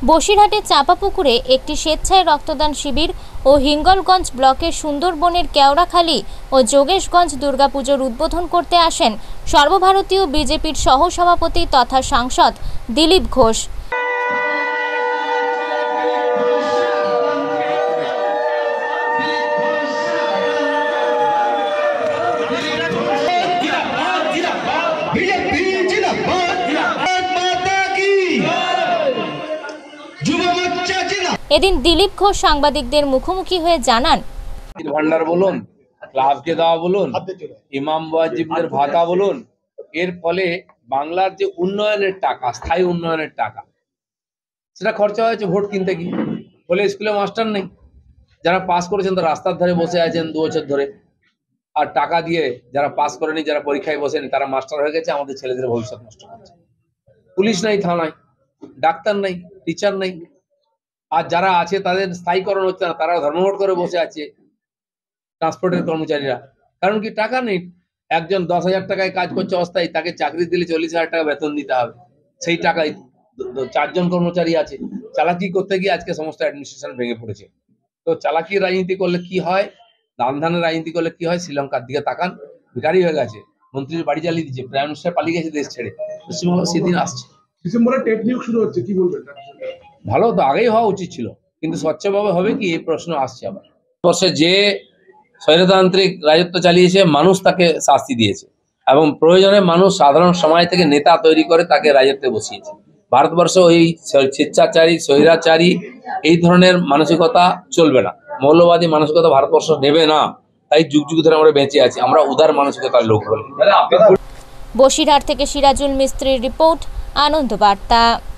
বসিরহাটে চাঁপাপুকুরে একটি স্বেচ্ছায় রক্তদান শিবির ও হিঙ্গলগঞ্জ ব্লকের সুন্দরবনের কেওড়াখালী ও যোগেশগঞ্জ দুর্গাপুজোর উদ্বোধন করতে আসেন সর্বভারতীয় বিজেপির সহসভাপতি তথা সাংসদ দিলীপ ঘোষ। এদিন দিলীপ ঘোষ সাংবাদিকদের মুখোমুখি হয়ে জানান, ভান্ডার বলুন, ক্লাবকে দেওয়া বলুন, ইমাম ওয়াজিবদের ভাতা বলুন, এর ফলে বাংলার যে উন্নয়নের টাকা, স্থায়ী উন্নয়নের টাকা, সেটা খরচা হয়েছে ভোট কিনতে গিয়ে। ফলে স্কুলে মাস্টার নেই, যারা পাস করেছেন তারা রাস্তার ধারে বসে আছেন 2 বছর ধরে, আর টাকা দিয়ে যারা পাস করেনি, যারা পরীক্ষায় বসেনি, তারা মাস্টার হয়ে গেছে, আমাদের ছেলেদের ভবিষ্যৎ নষ্ট করছে। পুলিশ নাই থানায়, ডাক্তার নাই, টিচার নেই, আর যারা আছে তাদের স্থায়ীকরণ হচ্ছে না, তারা ধর্মঘট করে বসে আছে ট্রান্সপোর্টের কর্মচারীরা। কারণ কি, টাকা নেই। একজন 10,000 টাকায় কাজ করছে অস্থায়ী, তাকে চাকরি দিলে 40,000 টাকা বেতন দিতে হবে, সেই টাকায় 4 জন কর্মচারী আছে। চালাকি করতে গিয়ে আজকে সমস্ত অ্যাডমিনিস্ট্রেশন ভেঙে পড়েছে। তো চালাকি রাজনীতি করলে কি হয়, দান ধানের রাজনীতি করলে কি হয়, শ্রীলঙ্কার দিকে তাকান, ভিখারি হয়ে গেছে, মন্ত্রীর বাড়ি জ্বালিয়ে দিচ্ছে, প্রাইম মিনিস্টার পালিয়ে গেছে দেশ ছেড়ে। পশ্চিমবঙ্গ সেদিন আসছে, ডিসেম্বরে টেট নিয়োগ শুরু হচ্ছে, কি বলবেন? ভালো তো আগেই হওয়া উচিত ছিল, কিন্তু স্বচ্ছভাবে হবে কি, এই প্রশ্ন আসছে আবার। বর্ষে যে স্বৈরতান্ত্রিক রাজত্ব চালিয়েছে, মানুষ তাকে শাস্তি দিয়েছে এবং প্রয়োজনে মানুষ সাধারণ সমাজ থেকে নেতা তৈরি করে তাকে রাজত্বে বসিয়েছে। ভারতবর্ষ এই স্বেচ্ছাচারী, স্বৈরাচারী এই ধরনের মানসিকতা চলবে না, মৌলবাদী মানসিকতা ভারতবর্ষ নেবে না। তাই যুগ যুগ ধরে আমরা বেঁচে আছি, আমরা উদার মানসিকতার লোক বলে। বসিরহাট থেকে সিরাজুল মিস্ত্রির রিপোর্ট, আনন্দ বার্তা।